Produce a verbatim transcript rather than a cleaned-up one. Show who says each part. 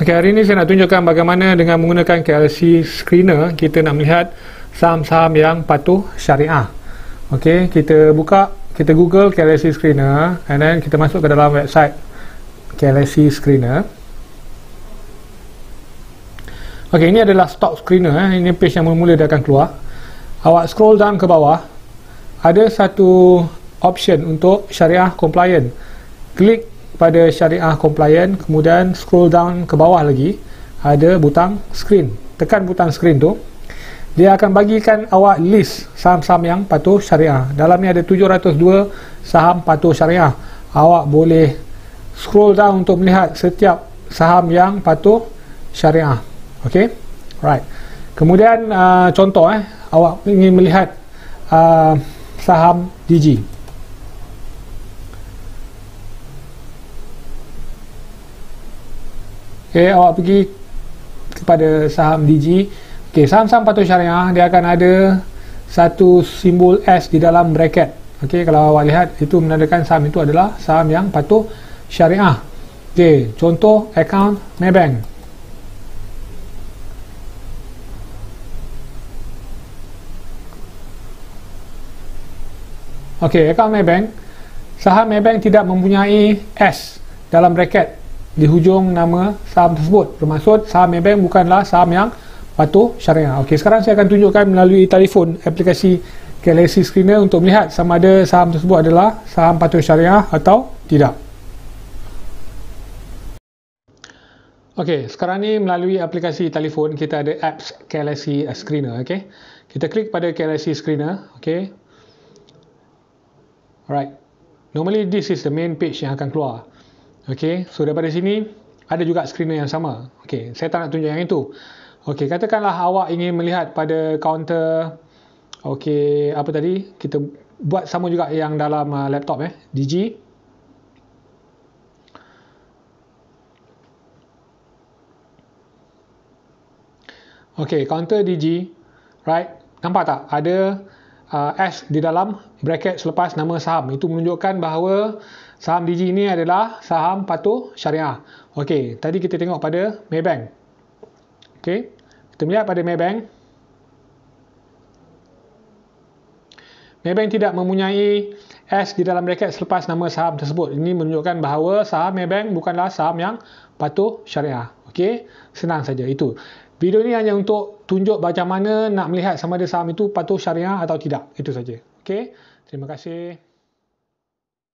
Speaker 1: Okay, hari ini saya nak tunjukkan bagaimana dengan menggunakan K L C Screener kita nak melihat saham-saham yang patuh syariah. Okay, kita buka, kita Google K L C Screener and then kita masuk ke dalam website K L C Screener. Okay, ini adalah stock screener. Eh. Ini page yang mula-mula dia akan keluar. Awak scroll down ke bawah, ada satu option untuk syariah compliant. Klik pada syariah compliant, kemudian scroll down ke bawah lagi, ada butang screen. Tekan butang screen tu, dia akan bagikan awak list saham-saham yang patuh syariah. Dalam ni ada tujuh ratus dua saham patuh syariah. Awak boleh scroll down untuk melihat setiap saham yang patuh syariah. Ok, right. Kemudian uh, contoh eh, awak ingin melihat uh, saham D G. Okay, awak pergi kepada saham D G. Okay, saham-saham patuh syariah dia akan ada satu simbol S di dalam bracket. Okay, kalau awak lihat itu menandakan saham itu adalah saham yang patuh syariah. Okay, contoh account Maybank. Okay, account Maybank, saham Maybank tidak mempunyai S dalam bracket di hujung nama saham tersebut. Bermaksud saham Maybank bukanlah saham yang patuh syariah. Okey, sekarang saya akan tunjukkan melalui telefon aplikasi K L C Screener untuk melihat sama ada saham tersebut adalah saham patuh syariah atau tidak. Okey, sekarang ni melalui aplikasi telefon kita ada apps K L C Screener. Okey, kita klik pada K L C Screener. Okey, alright. Normally this is the main page yang akan keluar. Okey, so daripada sini ada juga screener yang sama. Okey, saya tak nak tunjuk yang itu. Okey, katakanlah awak ingin melihat pada kaunter, okey, apa tadi? Kita buat sama juga yang dalam uh, laptop eh, D G. Okey, kaunter D G, right? Nampak tak? Ada uh, S di dalam bracket selepas nama saham. Itu menunjukkan bahawa saham D G ini adalah saham patuh syariah. Okey, tadi kita tengok pada Maybank. Okey, kita melihat pada Maybank. Maybank tidak mempunyai S di dalam bracket selepas nama saham tersebut. Ini menunjukkan bahawa saham Maybank bukanlah saham yang patuh syariah. Okey, senang saja itu. Video ini hanya untuk tunjuk macam mana nak melihat sama ada saham itu patuh syariah atau tidak. Itu saja. Okey, terima kasih.